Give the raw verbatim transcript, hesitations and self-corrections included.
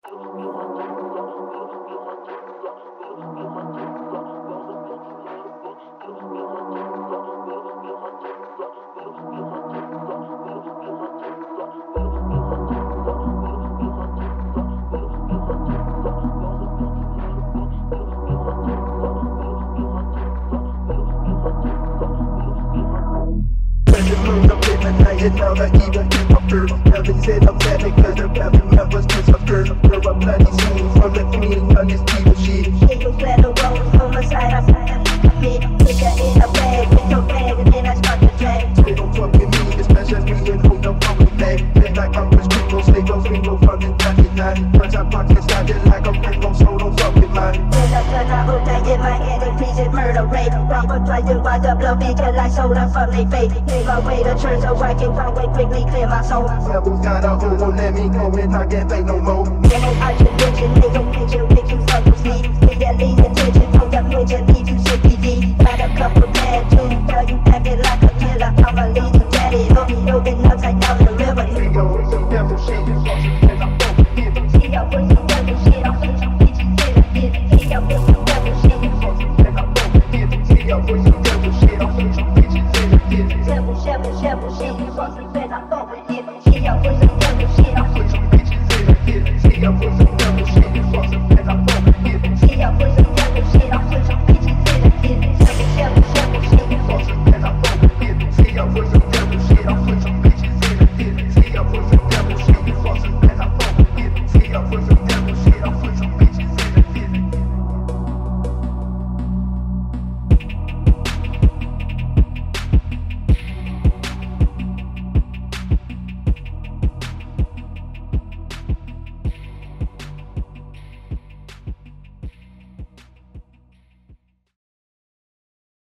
And now that even if I'm through, heaven said I'm bad because the family members disappeared. There are bloody scenes from the queen on this evil shit. She was glad the road was on the side. I put a bit, put her in a bag, with your bag, and then I start to drag. They don't fuck with me, especially when who don't fuck with me. Then like I'm rich people, stay those people from the ninety-nine. Punch out pockets, I just like I'm Ringo, so don't fuck with mine. Then I cut I hope I get my hand increase in murder rate. Robert tries to buy the blood because I sold her from they faith. Made my way to church so I can find way quickly clear my soul. Devil got a hold on, let me go and I can't take no more. Then I contradiction, they don't picture me.